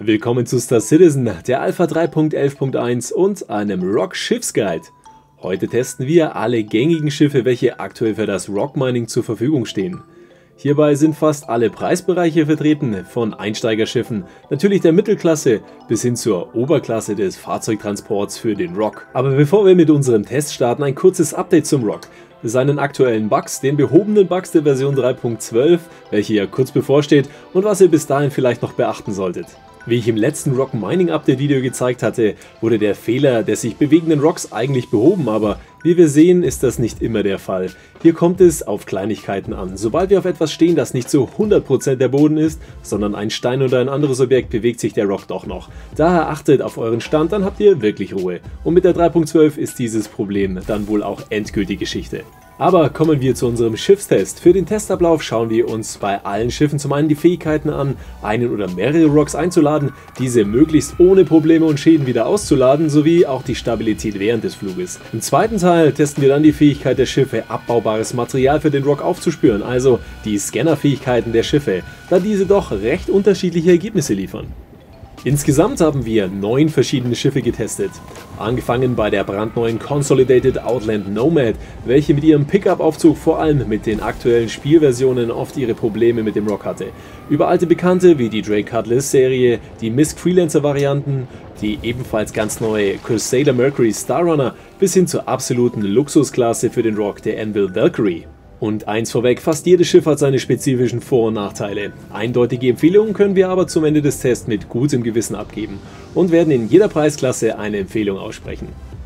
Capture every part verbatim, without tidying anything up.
Willkommen zu Star Citizen, der Alpha drei Punkt elf Punkt eins und einem Rock Schiffsguide. Heute testen wir alle gängigen Schiffe, welche aktuell für das Rock Mining zur Verfügung stehen. Hierbei sind fast alle Preisbereiche vertreten, von Einsteigerschiffen, natürlich der Mittelklasse, bis hin zur Oberklasse des Fahrzeugtransports für den Rock. Aber bevor wir mit unserem Test starten, ein kurzes Update zum Rock. Seinen aktuellen Bugs, den behobenen Bugs der Version drei Punkt zwölf, welche ja kurz bevorsteht, und was ihr bis dahin vielleicht noch beachten solltet. Wie ich im letzten Rock Mining Update Video gezeigt hatte, wurde der Fehler des sich bewegenden Rocks eigentlich behoben, aber wie wir sehen, ist das nicht immer der Fall. Hier kommt es auf Kleinigkeiten an. Sobald wir auf etwas stehen, das nicht zu hundert Prozent der Boden ist, sondern ein Stein oder ein anderes Objekt, bewegt sich der Rock doch noch. Daher achtet auf euren Stand, dann habt ihr wirklich Ruhe. Und mit der drei Punkt zwölf ist dieses Problem dann wohl auch endgültig Geschichte. Aber kommen wir zu unserem Schiffstest. Für den Testablauf schauen wir uns bei allen Schiffen zum einen die Fähigkeiten an, einen oder mehrere Rocks einzuladen, diese möglichst ohne Probleme und Schäden wieder auszuladen, sowie auch die Stabilität während des Fluges. Im zweiten Teil testen wir dann die Fähigkeit der Schiffe, abbaubares Material für den Rock aufzuspüren, also die Scannerfähigkeiten der Schiffe, da diese doch recht unterschiedliche Ergebnisse liefern. Insgesamt haben wir neun verschiedene Schiffe getestet, angefangen bei der brandneuen Consolidated Outland Nomad, welche mit ihrem Pickup-Aufzug vor allem mit den aktuellen Spielversionen oft ihre Probleme mit dem Rock hatte, über alte Bekannte wie die Drake Cutlass Serie, die Misk Freelancer Varianten, die ebenfalls ganz neue Crusader Mercury Starrunner bis hin zur absoluten Luxusklasse für den Rock der Anvil Valkyrie. Und eins vorweg, fast jedes Schiff hat seine spezifischen Vor- und Nachteile. Eindeutige Empfehlungen können wir aber zum Ende des Tests mit gutem Gewissen abgeben und werden in jeder Preisklasse eine Empfehlung aussprechen.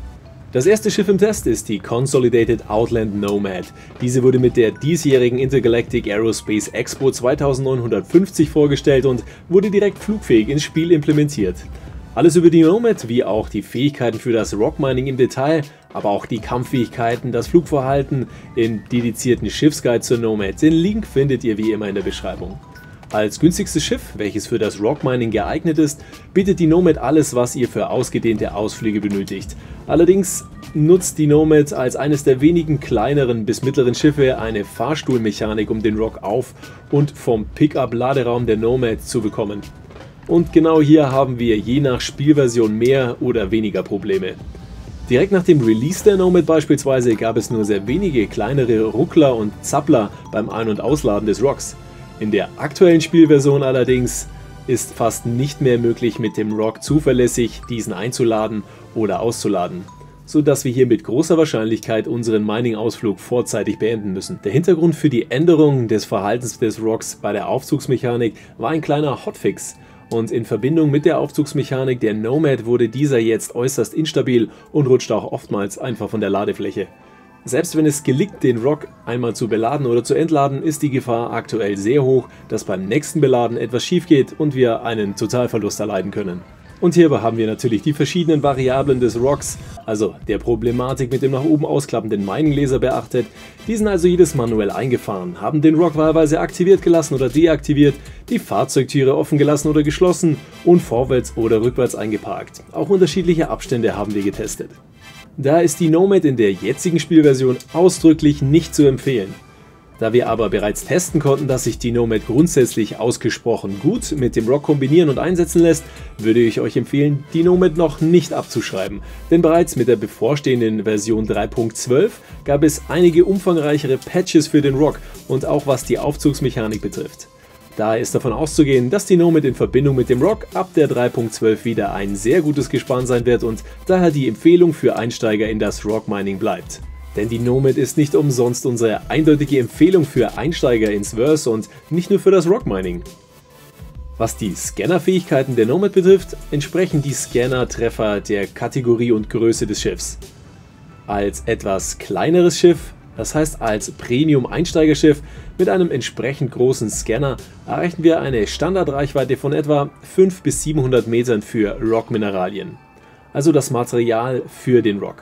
Das erste Schiff im Test ist die Consolidated Outland Nomad. Diese wurde mit der diesjährigen Intergalactic Aerospace Expo zweitausendneunhundertfünfzig vorgestellt und wurde direkt flugfähig ins Spiel implementiert. Alles über die Nomad, wie auch die Fähigkeiten für das Rock Mining im Detail, aber auch die Kampffähigkeiten, das Flugverhalten im dedizierten Schiffsguide zur Nomad. Den Link findet ihr wie immer in der Beschreibung. Als günstigstes Schiff, welches für das Rock Mining geeignet ist, bietet die Nomad alles, was ihr für ausgedehnte Ausflüge benötigt. Allerdings nutzt die Nomad als eines der wenigen kleineren bis mittleren Schiffe eine Fahrstuhlmechanik, um den Rock auf und vom Pickup-Laderaum der Nomad zu bekommen. Und genau hier haben wir je nach Spielversion mehr oder weniger Probleme. Direkt nach dem Release der Nomad beispielsweise gab es nur sehr wenige kleinere Ruckler und Zappler beim Ein- und Ausladen des Rocks. In der aktuellen Spielversion allerdings ist fast nicht mehr möglich, mit dem Rock zuverlässig diesen einzuladen oder auszuladen, sodass wir hier mit großer Wahrscheinlichkeit unseren Mining-Ausflug vorzeitig beenden müssen. Der Hintergrund für die Änderung des Verhaltens des Rocks bei der Aufzugsmechanik war ein kleiner Hotfix. Und in Verbindung mit der Aufzugsmechanik der Nomad wurde dieser jetzt äußerst instabil und rutscht auch oftmals einfach von der Ladefläche. Selbst wenn es gelingt, den Rock einmal zu beladen oder zu entladen, ist die Gefahr aktuell sehr hoch, dass beim nächsten Beladen etwas schief geht und wir einen Totalverlust erleiden können. Und hierbei haben wir natürlich die verschiedenen Variablen des Rocks, also der Problematik mit dem nach oben ausklappenden Mining-Laser beachtet. Die sind also jedes manuell eingefahren, haben den Rock wahlweise aktiviert gelassen oder deaktiviert, die Fahrzeugtüre offen gelassen oder geschlossen und vorwärts oder rückwärts eingeparkt. Auch unterschiedliche Abstände haben wir getestet. Da ist die Nomad in der jetzigen Spielversion ausdrücklich nicht zu empfehlen. Da wir aber bereits testen konnten, dass sich die Nomad grundsätzlich ausgesprochen gut mit dem Rock kombinieren und einsetzen lässt, würde ich euch empfehlen, die Nomad noch nicht abzuschreiben. Denn bereits mit der bevorstehenden Version drei Punkt zwölf gab es einige umfangreichere Patches für den Rock und auch was die Aufzugsmechanik betrifft. Daher ist davon auszugehen, dass die Nomad in Verbindung mit dem Rock ab der drei Punkt zwölf wieder ein sehr gutes Gespann sein wird und daher die Empfehlung für Einsteiger in das Rock Mining bleibt. Denn die Nomad ist nicht umsonst unsere eindeutige Empfehlung für Einsteiger ins Verse und nicht nur für das Rock Mining. Was die Scannerfähigkeiten der Nomad betrifft, entsprechen die Scanner-Treffer der Kategorie und Größe des Schiffs. Als etwas kleineres Schiff, das heißt als Premium-Einsteigerschiff mit einem entsprechend großen Scanner, erreichen wir eine Standardreichweite von etwa fünfhundert bis siebenhundert Metern für Rock-Mineralien, also das Material für den Rock.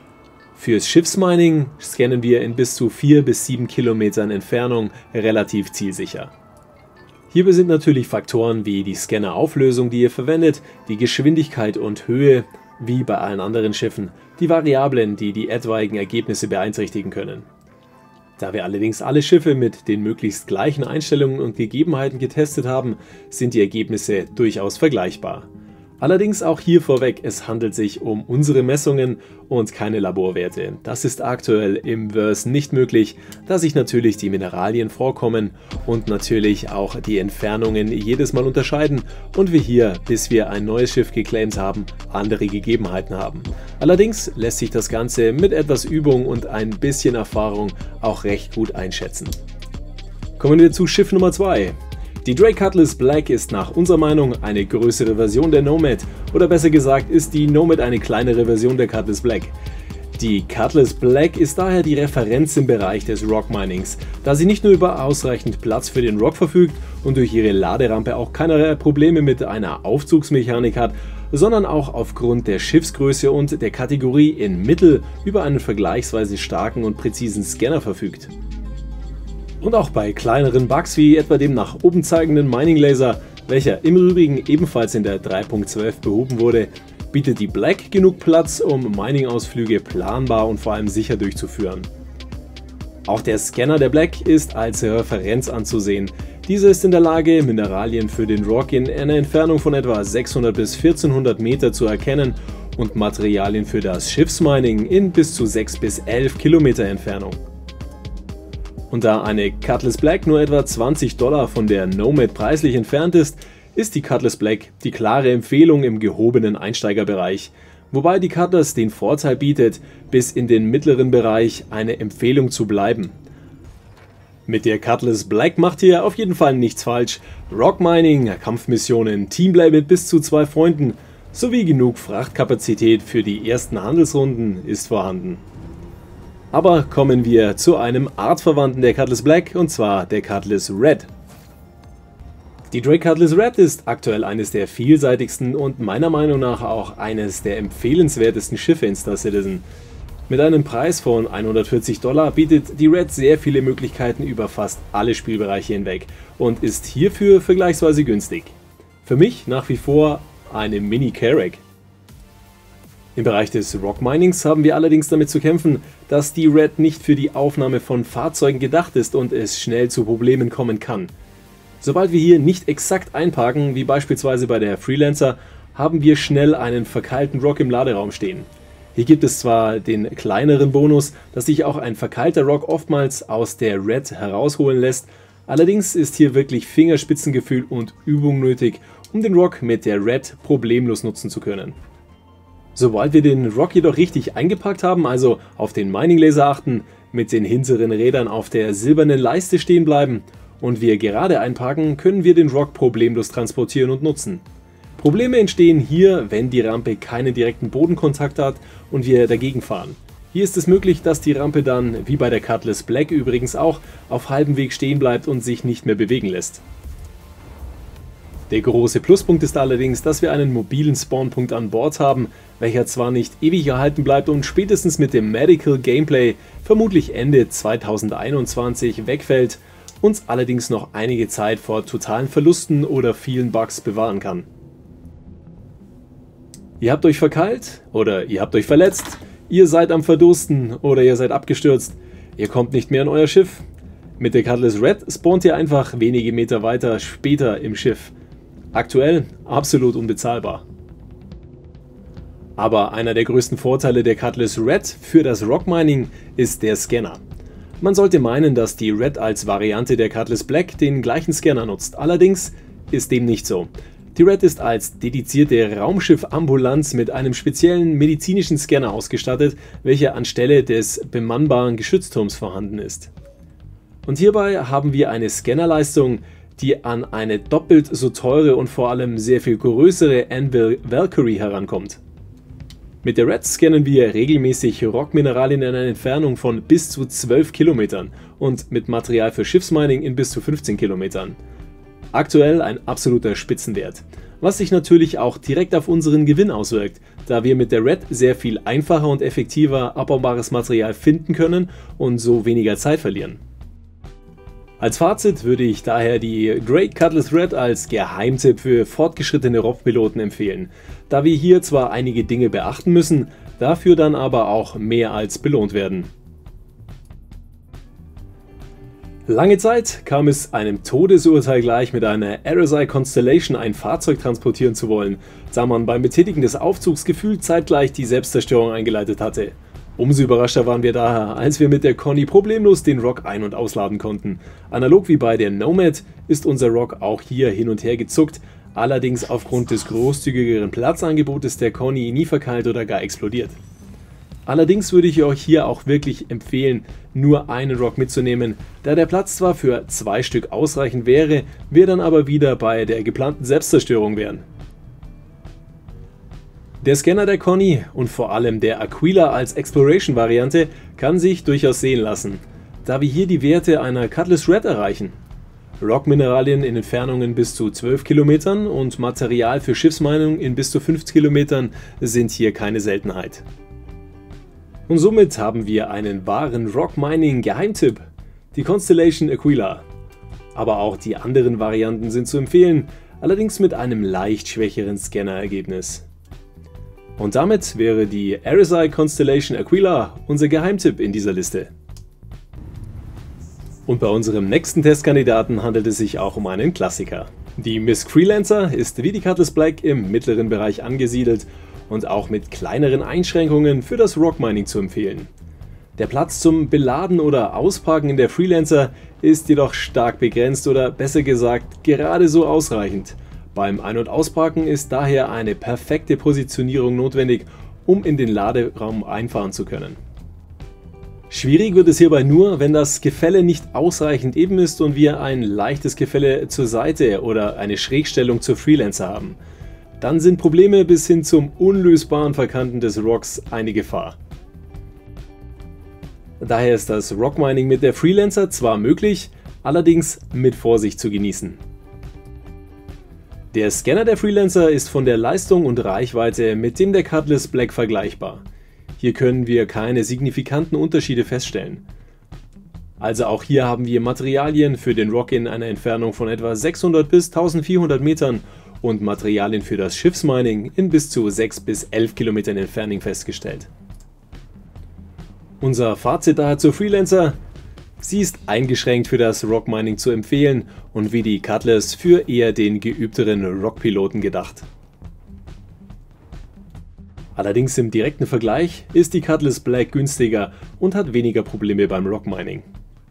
Fürs Schiffsmining scannen wir in bis zu vier bis sieben Kilometern Entfernung relativ zielsicher. Hierbei sind natürlich Faktoren wie die Scannerauflösung, die ihr verwendet, die Geschwindigkeit und Höhe, wie bei allen anderen Schiffen, die Variablen, die die etwaigen Ergebnisse beeinträchtigen können. Da wir allerdings alle Schiffe mit den möglichst gleichen Einstellungen und Gegebenheiten getestet haben, sind die Ergebnisse durchaus vergleichbar. Allerdings auch hier vorweg, es handelt sich um unsere Messungen und keine Laborwerte. Das ist aktuell im Verse nicht möglich, da sich natürlich die Mineralien vorkommen und natürlich auch die Entfernungen jedes Mal unterscheiden und wir hier, bis wir ein neues Schiff geclaimt haben, andere Gegebenheiten haben. Allerdings lässt sich das Ganze mit etwas Übung und ein bisschen Erfahrung auch recht gut einschätzen. Kommen wir zu Schiff Nummer zwei. Die Drake Cutlass Black ist nach unserer Meinung eine größere Version der Nomad, oder besser gesagt ist die Nomad eine kleinere Version der Cutlass Black. Die Cutlass Black ist daher die Referenz im Bereich des Rock Minings, da sie nicht nur über ausreichend Platz für den Rock verfügt und durch ihre Laderampe auch keinerlei Probleme mit einer Aufzugsmechanik hat, sondern auch aufgrund der Schiffsgröße und der Kategorie in Mittel über einen vergleichsweise starken und präzisen Scanner verfügt. Und auch bei kleineren Bugs wie etwa dem nach oben zeigenden Mining Laser, welcher im Übrigen ebenfalls in der drei Punkt zwölf behoben wurde, bietet die Black genug Platz, um Mining-Ausflüge planbar und vor allem sicher durchzuführen. Auch der Scanner der Black ist als Referenz anzusehen. Dieser ist in der Lage, Mineralien für den Rock in einer Entfernung von etwa sechshundert bis vierzehnhundert Meter zu erkennen und Materialien für das Schiffsmining in bis zu sechs bis elf Kilometer Entfernung. Und da eine Cutlass Black nur etwa zwanzig Dollar von der Nomad preislich entfernt ist, ist die Cutlass Black die klare Empfehlung im gehobenen Einsteigerbereich, wobei die Cutlass den Vorteil bietet, bis in den mittleren Bereich eine Empfehlung zu bleiben. Mit der Cutlass Black macht ihr auf jeden Fall nichts falsch. Rock Mining, Kampfmissionen, Teamplay mit bis zu zwei Freunden sowie genug Frachtkapazität für die ersten Handelsrunden ist vorhanden. Aber kommen wir zu einem Artverwandten der Cutlass Black, und zwar der Cutlass Red. Die Drake Cutlass Red ist aktuell eines der vielseitigsten und meiner Meinung nach auch eines der empfehlenswertesten Schiffe in Star Citizen. Mit einem Preis von hundertvierzig Dollar bietet die Red sehr viele Möglichkeiten über fast alle Spielbereiche hinweg und ist hierfür vergleichsweise günstig. Für mich nach wie vor eine Mini-Carrack. Im Bereich des Rock Minings haben wir allerdings damit zu kämpfen, dass die Red nicht für die Aufnahme von Fahrzeugen gedacht ist und es schnell zu Problemen kommen kann. Sobald wir hier nicht exakt einparken, wie beispielsweise bei der Freelancer, haben wir schnell einen verkeilten Rock im Laderaum stehen. Hier gibt es zwar den kleineren Bonus, dass sich auch ein verkeilter Rock oftmals aus der Red herausholen lässt, allerdings ist hier wirklich Fingerspitzengefühl und Übung nötig, um den Rock mit der Red problemlos nutzen zu können. Sobald wir den Rock jedoch richtig eingepackt haben, also auf den Mining Laser achten, mit den hinteren Rädern auf der silbernen Leiste stehen bleiben und wir gerade einparken, können wir den Rock problemlos transportieren und nutzen. Probleme entstehen hier, wenn die Rampe keinen direkten Bodenkontakt hat und wir dagegen fahren. Hier ist es möglich, dass die Rampe dann, wie bei der Cutlass Black übrigens auch, auf halbem Weg stehen bleibt und sich nicht mehr bewegen lässt. Der große Pluspunkt ist allerdings, dass wir einen mobilen Spawnpunkt an Bord haben, welcher zwar nicht ewig erhalten bleibt und spätestens mit dem Medical Gameplay vermutlich Ende zweitausendeinundzwanzig wegfällt, uns allerdings noch einige Zeit vor totalen Verlusten oder vielen Bugs bewahren kann. Ihr habt euch verkeilt oder ihr habt euch verletzt, ihr seid am Verdursten oder ihr seid abgestürzt, ihr kommt nicht mehr an euer Schiff. Mit der Cutlass Red spawnt ihr einfach wenige Meter weiter später im Schiff. Aktuell absolut unbezahlbar. Aber einer der größten Vorteile der Cutlass Red für das Rock Mining ist der Scanner. Man sollte meinen, dass die Red als Variante der Cutlass Black den gleichen Scanner nutzt, allerdings ist dem nicht so. Die Red ist als dedizierte Raumschiff-Ambulanz mit einem speziellen medizinischen Scanner ausgestattet, welcher anstelle des bemannbaren Geschützturms vorhanden ist. Und hierbei haben wir eine Scannerleistung, die an eine doppelt so teure und vor allem sehr viel größere Anvil Valkyrie herankommt. Mit der Red scannen wir regelmäßig Rockmineralien in einer Entfernung von bis zu zwölf Kilometern und mit Material für Schiffsmining in bis zu fünfzehn Kilometern. Aktuell ein absoluter Spitzenwert, was sich natürlich auch direkt auf unseren Gewinn auswirkt, da wir mit der Red sehr viel einfacher und effektiver abbaubares Material finden können und so weniger Zeit verlieren. Als Fazit würde ich daher die Drake Cutlass Red als Geheimtipp für fortgeschrittene Rockpiloten empfehlen, da wir hier zwar einige Dinge beachten müssen, dafür dann aber auch mehr als belohnt werden. Lange Zeit kam es einem Todesurteil gleich, mit einer R S I Constellation ein Fahrzeug transportieren zu wollen, da man beim Betätigen des Aufzugs gefühlt zeitgleich die Selbstzerstörung eingeleitet hatte. Umso überraschter waren wir daher, als wir mit der Connie problemlos den Rock ein- und ausladen konnten. Analog wie bei der Nomad ist unser Rock auch hier hin und her gezuckt, allerdings aufgrund des großzügigeren Platzangebotes der Connie nie verkeilt oder gar explodiert. Allerdings würde ich euch hier auch wirklich empfehlen, nur einen Rock mitzunehmen, da der Platz zwar für zwei Stück ausreichend wäre, wir dann aber wieder bei der geplanten Selbstzerstörung wären. Der Scanner der Connie und vor allem der Aquila als Exploration-Variante kann sich durchaus sehen lassen, da wir hier die Werte einer Cutlass Red erreichen. Rockmineralien in Entfernungen bis zu zwölf Kilometern und Material für Schiffsmining in bis zu fünfzig Kilometern sind hier keine Seltenheit. Und somit haben wir einen wahren Rock-Mining-Geheimtipp, die Constellation Aquila. Aber auch die anderen Varianten sind zu empfehlen, allerdings mit einem leicht schwächeren Scanner-Ergebnis. Und damit wäre die R S I Constellation Aquila unser Geheimtipp in dieser Liste. Und bei unserem nächsten Testkandidaten handelt es sich auch um einen Klassiker. Die Misk Freelancer ist wie die Cutlass Black im mittleren Bereich angesiedelt und auch mit kleineren Einschränkungen für das Rockmining zu empfehlen. Der Platz zum Beladen oder Ausparken in der Freelancer ist jedoch stark begrenzt oder besser gesagt gerade so ausreichend. Beim Ein- und Ausparken ist daher eine perfekte Positionierung notwendig, um in den Laderaum einfahren zu können. Schwierig wird es hierbei nur, wenn das Gefälle nicht ausreichend eben ist und wir ein leichtes Gefälle zur Seite oder eine Schrägstellung zur Freelancer haben. Dann sind Probleme bis hin zum unlösbaren Verkanten des Rocks eine Gefahr. Daher ist das Rockmining mit der Freelancer zwar möglich, allerdings mit Vorsicht zu genießen. Der Scanner der Freelancer ist von der Leistung und Reichweite mit dem der Cutlass Black vergleichbar. Hier können wir keine signifikanten Unterschiede feststellen. Also auch hier haben wir Materialien für den Rock in einer Entfernung von etwa sechshundert bis eintausendvierhundert Metern und Materialien für das Schiffsmining in bis zu sechs bis elf Kilometern Entfernung festgestellt. Unser Fazit daher zur Freelancer: Sie ist eingeschränkt für das Rockmining zu empfehlen und wie die Cutlass für eher den geübteren Rockpiloten gedacht. Allerdings im direkten Vergleich ist die Cutlass Black günstiger und hat weniger Probleme beim Rockmining.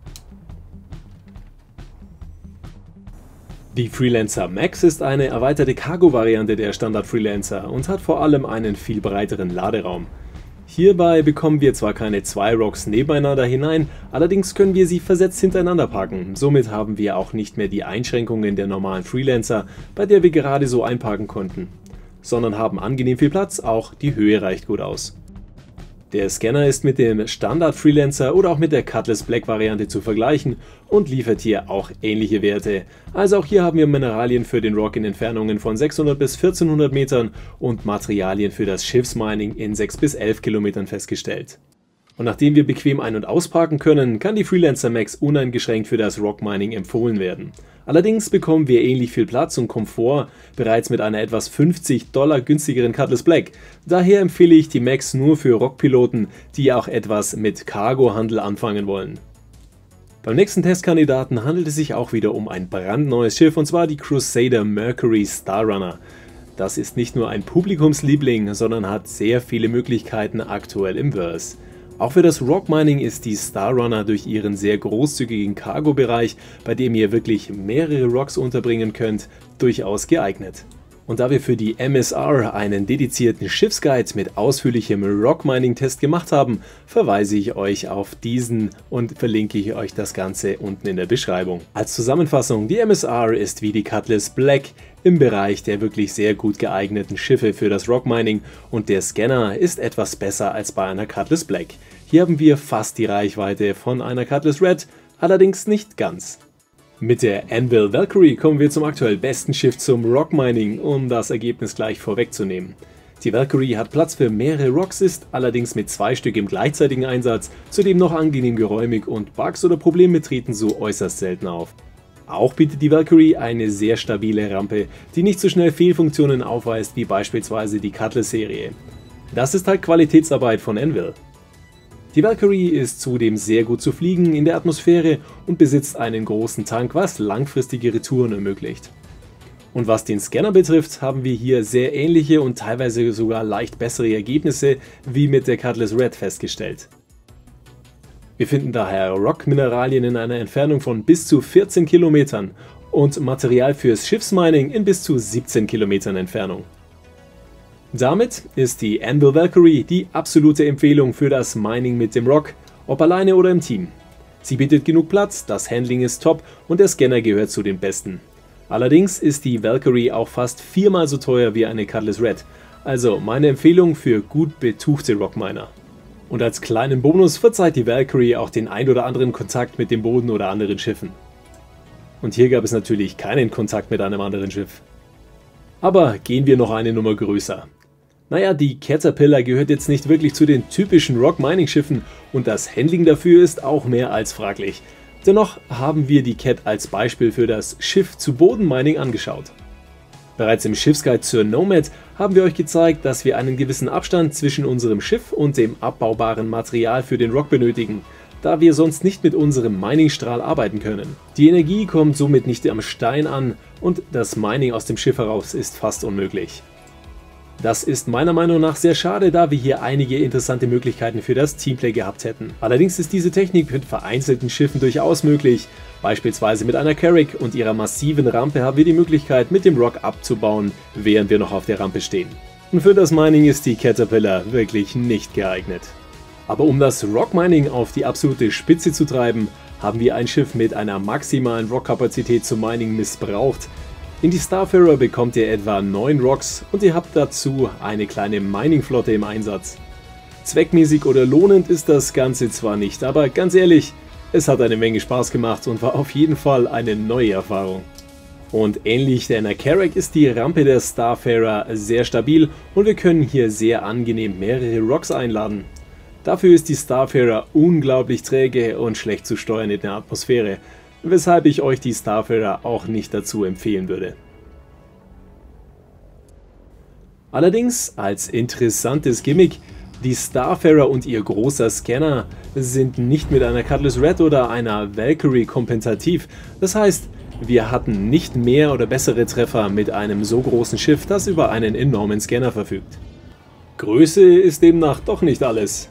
Die Freelancer Max ist eine erweiterte Cargo-Variante der Standard Freelancer und hat vor allem einen viel breiteren Laderaum. Hierbei bekommen wir zwar keine zwei Rocks nebeneinander hinein, allerdings können wir sie versetzt hintereinander parken. Somit haben wir auch nicht mehr die Einschränkungen der normalen Freelancer, bei der wir gerade so einparken konnten, sondern haben angenehm viel Platz, auch die Höhe reicht gut aus. Der Scanner ist mit dem Standard Freelancer oder auch mit der Cutlass Black Variante zu vergleichen und liefert hier auch ähnliche Werte. Also auch hier haben wir Mineralien für den Rock in Entfernungen von sechshundert bis vierzehnhundert Metern und Materialien für das Schiffsmining in sechs bis elf Kilometern festgestellt. Und nachdem wir bequem ein- und ausparken können, kann die Freelancer Max uneingeschränkt für das Rockmining empfohlen werden. Allerdings bekommen wir ähnlich viel Platz und Komfort bereits mit einer etwas fünfzig Dollar günstigeren Cutlass Black. Daher empfehle ich die Max nur für Rockpiloten, die auch etwas mit Cargohandel anfangen wollen. Beim nächsten Testkandidaten handelt es sich auch wieder um ein brandneues Schiff, und zwar die Crusader Mercury Starrunner. Das ist nicht nur ein Publikumsliebling, sondern hat sehr viele Möglichkeiten aktuell im Verse. Auch für das Rockmining ist die Starrunner durch ihren sehr großzügigen Cargo-Bereich, bei dem ihr wirklich mehrere Rocks unterbringen könnt, durchaus geeignet. Und da wir für die M S R einen dedizierten Schiffsguide mit ausführlichem Rockmining-Test gemacht haben, verweise ich euch auf diesen und verlinke ich euch das Ganze unten in der Beschreibung. Als Zusammenfassung: Die M S R ist wie die Cutlass Black im Bereich der wirklich sehr gut geeigneten Schiffe für das Rockmining und der Scanner ist etwas besser als bei einer Cutlass Black. Hier haben wir fast die Reichweite von einer Cutlass Red, allerdings nicht ganz. Mit der Anvil Valkyrie kommen wir zum aktuell besten Schiff zum Rockmining, um das Ergebnis gleich vorwegzunehmen. Die Valkyrie hat Platz für mehrere Rocks, ist allerdings mit zwei Stück im gleichzeitigen Einsatz, zudem noch angenehm geräumig und Bugs oder Probleme treten so äußerst selten auf. Auch bietet die Valkyrie eine sehr stabile Rampe, die nicht so schnell Fehlfunktionen aufweist wie beispielsweise die Cutlass-Serie. Das ist halt Qualitätsarbeit von Anvil. Die Valkyrie ist zudem sehr gut zu fliegen in der Atmosphäre und besitzt einen großen Tank, was langfristige Retouren ermöglicht. Und was den Scanner betrifft, haben wir hier sehr ähnliche und teilweise sogar leicht bessere Ergebnisse wie mit der Cutlass Red festgestellt. Wir finden daher Rock-Mineralien in einer Entfernung von bis zu vierzehn Kilometern und Material fürs Schiffsmining in bis zu siebzehn Kilometern Entfernung. Damit ist die Anvil Valkyrie die absolute Empfehlung für das Mining mit dem Rock, ob alleine oder im Team. Sie bietet genug Platz, das Handling ist top und der Scanner gehört zu den besten. Allerdings ist die Valkyrie auch fast viermal so teuer wie eine Cutlass Red, also meine Empfehlung für gut betuchte Rockminer. Und als kleinen Bonus verzeiht die Valkyrie auch den ein oder anderen Kontakt mit dem Boden oder anderen Schiffen. Und hier gab es natürlich keinen Kontakt mit einem anderen Schiff. Aber gehen wir noch eine Nummer größer. Naja, die Caterpillar gehört jetzt nicht wirklich zu den typischen Rock-Mining-Schiffen und das Handling dafür ist auch mehr als fraglich. Dennoch haben wir die Cat als Beispiel für das Schiff-zu-Boden-Mining angeschaut. Bereits im Schiffsguide zur Nomad haben wir euch gezeigt, dass wir einen gewissen Abstand zwischen unserem Schiff und dem abbaubaren Material für den Rock benötigen, da wir sonst nicht mit unserem Mining-Strahl arbeiten können. Die Energie kommt somit nicht am Stein an und das Mining aus dem Schiff heraus ist fast unmöglich. Das ist meiner Meinung nach sehr schade, da wir hier einige interessante Möglichkeiten für das Teamplay gehabt hätten. Allerdings ist diese Technik mit vereinzelten Schiffen durchaus möglich. Beispielsweise mit einer Carrack und ihrer massiven Rampe haben wir die Möglichkeit, mit dem Rock abzubauen, während wir noch auf der Rampe stehen. Und für das Mining ist die Caterpillar wirklich nicht geeignet. Aber um das Rock-Mining auf die absolute Spitze zu treiben, haben wir ein Schiff mit einer maximalen Rock-Kapazität zum Mining missbraucht. In die Starfarer bekommt ihr etwa neun Rocks und ihr habt dazu eine kleine Mining-Flotte im Einsatz. Zweckmäßig oder lohnend ist das Ganze zwar nicht, aber ganz ehrlich, es hat eine Menge Spaß gemacht und war auf jeden Fall eine neue Erfahrung. Und ähnlich der einer Carrack ist die Rampe der Starfarer sehr stabil und wir können hier sehr angenehm mehrere Rocks einladen. Dafür ist die Starfarer unglaublich träge und schlecht zu steuern in der Atmosphäre, weshalb ich euch die Starfarer auch nicht dazu empfehlen würde. Allerdings als interessantes Gimmick, die Starfarer und ihr großer Scanner sind nicht mit einer Cutlass Red oder einer Valkyrie kompetitiv, das heißt, wir hatten nicht mehr oder bessere Treffer mit einem so großen Schiff, das über einen enormen Scanner verfügt. Größe ist demnach doch nicht alles.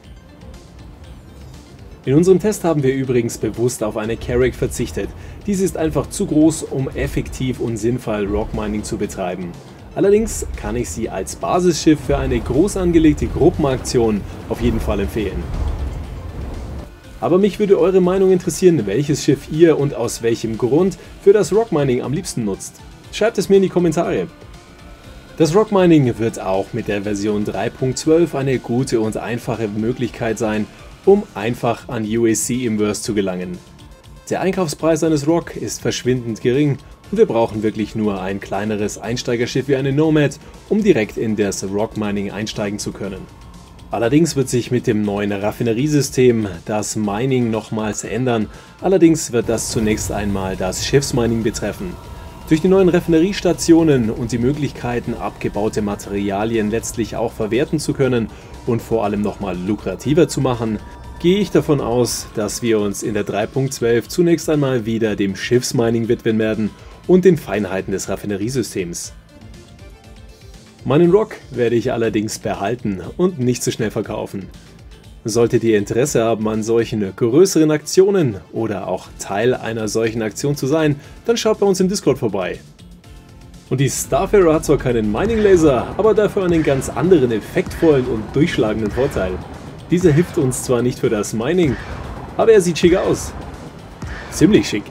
In unserem Test haben wir übrigens bewusst auf eine Carrack verzichtet. Diese ist einfach zu groß, um effektiv und sinnvoll Rockmining zu betreiben. Allerdings kann ich sie als Basisschiff für eine groß angelegte Gruppenaktion auf jeden Fall empfehlen. Aber mich würde eure Meinung interessieren, welches Schiff ihr und aus welchem Grund für das Rockmining am liebsten nutzt. Schreibt es mir in die Kommentare. Das Rockmining wird auch mit der Version drei Punkt zwölf eine gute und einfache Möglichkeit sein, um einfach an U A C-Inverse zu gelangen. Der Einkaufspreis eines Rock ist verschwindend gering und wir brauchen wirklich nur ein kleineres Einsteigerschiff wie eine Nomad, um direkt in das Rockmining einsteigen zu können. Allerdings wird sich mit dem neuen Raffineriesystem das Mining nochmals ändern, allerdings wird das zunächst einmal das Schiffsmining betreffen. Durch die neuen Raffineriestationen und die Möglichkeiten, abgebaute Materialien letztlich auch verwerten zu können und vor allem nochmal lukrativer zu machen, gehe ich davon aus, dass wir uns in der drei Punkt zwölf zunächst einmal wieder dem Schiffsmining widmen werden und den Feinheiten des Raffineriesystems. Meinen Rock werde ich allerdings behalten und nicht so schnell verkaufen. Solltet ihr Interesse haben an solchen größeren Aktionen oder auch Teil einer solchen Aktion zu sein, dann schaut bei uns im Discord vorbei. Und die Starfarer hat zwar keinen Mining Laser, aber dafür einen ganz anderen effektvollen und durchschlagenden Vorteil. Dieser hilft uns zwar nicht für das Mining, aber er sieht schick aus. Ziemlich schick.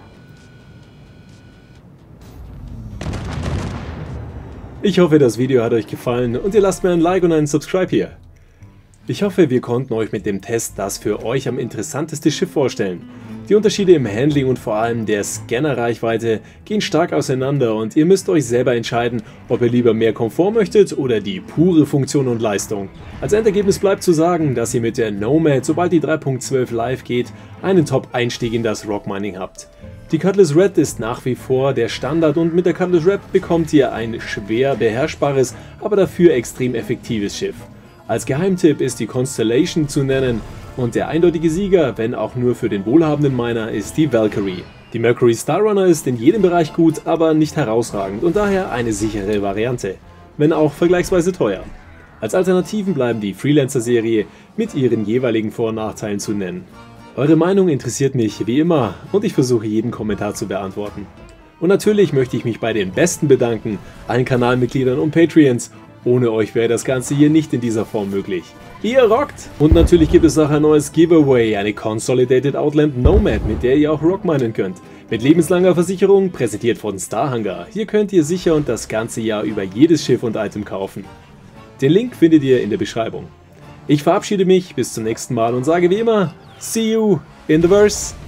Ich hoffe, das Video hat euch gefallen und ihr lasst mir ein Like und einen Subscribe hier. Ich hoffe, wir konnten euch mit dem Test das für euch am interessanteste Schiff vorstellen. Die Unterschiede im Handling und vor allem der Scannerreichweite gehen stark auseinander und ihr müsst euch selber entscheiden, ob ihr lieber mehr Komfort möchtet oder die pure Funktion und Leistung. Als Endergebnis bleibt zu sagen, dass ihr mit der Nomad, sobald die drei Punkt zwölf live geht, einen Top-Einstieg in das Rockmining habt. Die Cutlass Red ist nach wie vor der Standard und mit der Cutlass Red bekommt ihr ein schwer beherrschbares, aber dafür extrem effektives Schiff. Als Geheimtipp ist die Constellation zu nennen Und der eindeutige Sieger, wenn auch nur für den wohlhabenden Miner, ist die Valkyrie. Die Mercury Star Runner ist in jedem Bereich gut, aber nicht herausragend und daher eine sichere Variante, wenn auch vergleichsweise teuer. Als Alternativen bleiben die Freelancer-Serie mit ihren jeweiligen Vor- und Nachteilen zu nennen. Eure Meinung interessiert mich wie immer und ich versuche jeden Kommentar zu beantworten. Und natürlich möchte ich mich bei den Besten bedanken, allen Kanalmitgliedern und Patreons. Ohne euch wäre das Ganze hier nicht in dieser Form möglich. Ihr rockt! Und natürlich gibt es auch ein neues Giveaway, eine Consolidated Outland Nomad, mit der ihr auch rockminen könnt. Mit lebenslanger Versicherung, präsentiert von Starhangar. Hier könnt ihr sicher und das ganze Jahr über jedes Schiff und Item kaufen. Den Link findet ihr in der Beschreibung. Ich verabschiede mich, bis zum nächsten Mal und sage wie immer, see you in the verse!